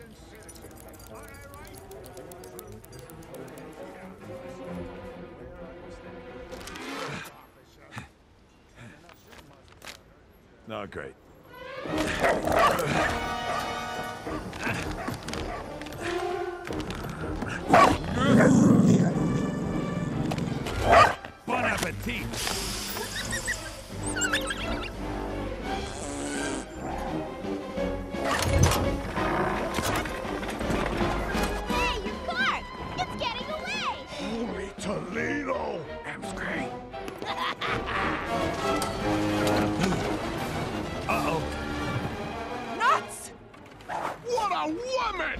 Oh, great. Bon appetit! Hey, your car! It's getting away! Holy Toledo! Am's great. Uh-oh. Nuts! What a woman!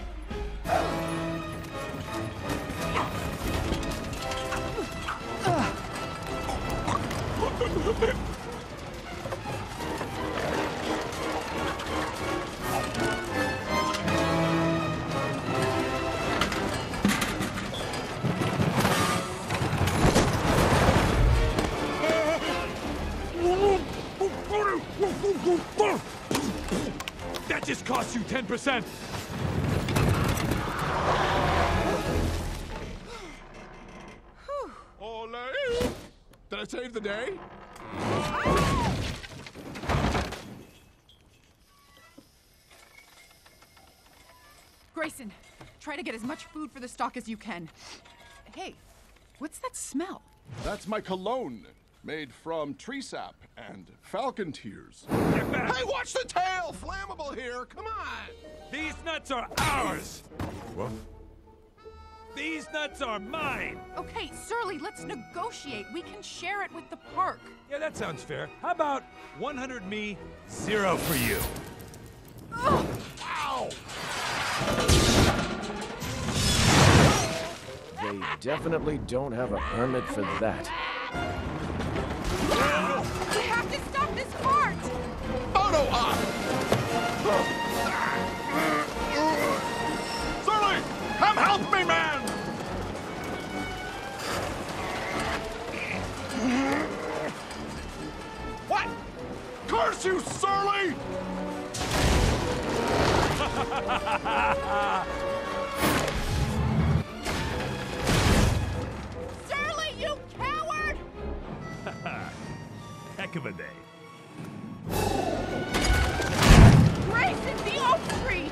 That just cost you 10%. Ole! Did I save the day? Grayson, try to get as much food for the stock as you can. Hey, what's that smell? That's my cologne, made from tree sap and falcon tears. Get back! Hey, watch the tail! Flammable here, come on! These nuts are ours! What? These nuts are mine! Okay, Surly, let's negotiate. We can share it with the park. Yeah, that sounds fair. How about 100 me, 0 for you? Ugh. Ow! They definitely don't have a permit for that. We have to stop this cart! Auto up! Surly! Come help me, man! What? Curse you, Surly! Surly, you coward! Heck of a day. Grayson, the oak tree!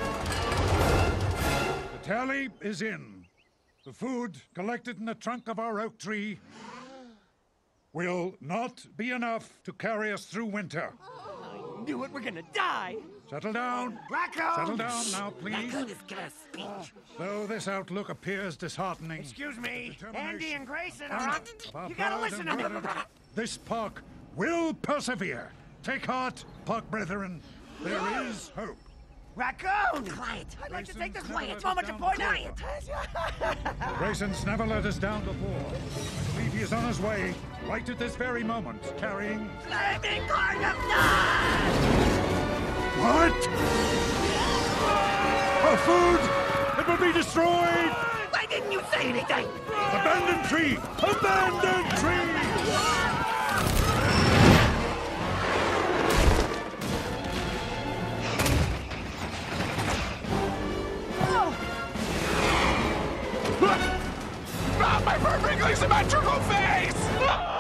The tally is in. The food collected in the trunk of our oak tree will not be enough to carry us through winter. Knew it, we're gonna die! Settle down. Raccoon! Settle down now, please. Raccoon is gonna speech. Though this outlook appears disheartening. Excuse me, determination Andy and Grayson are on... of our You gotta proud listen and to me! verdant, this park will persevere. Take heart, park brethren. There is hope. Raccoon! Quiet! I'd like to take this quiet moment to point out... Grayson's never let us down before. I believe he is on his way, right at this very moment, carrying... Flaming Garden of Nuts! What? Our food! It will be destroyed! Why didn't you say anything? Abandoned tree! Abandoned tree! Not my perfectly symmetrical face!